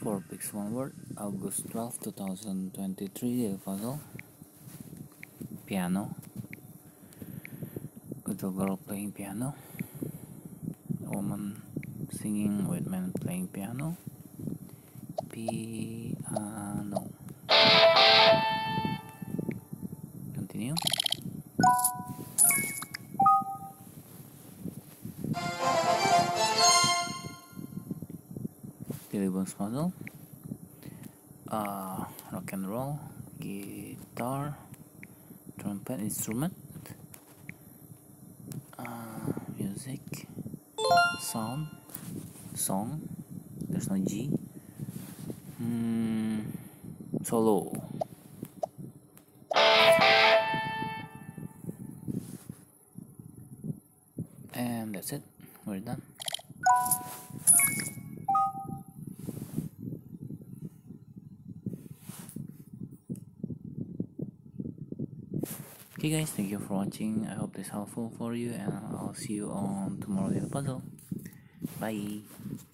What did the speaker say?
For Pics 1 word, August 12, 2023, daily puzzle. Piano. Little girl playing piano. Woman singing with man playing piano. Piano. Continue. Daily bonus puzzle. Rock and roll, guitar, trumpet instrument, music, sound, song. There's no G. Solo. And that's it. We're done. Okay guys, thank you for watching. I hope this is helpful for you, and I'll see you on tomorrow's puzzle. Bye.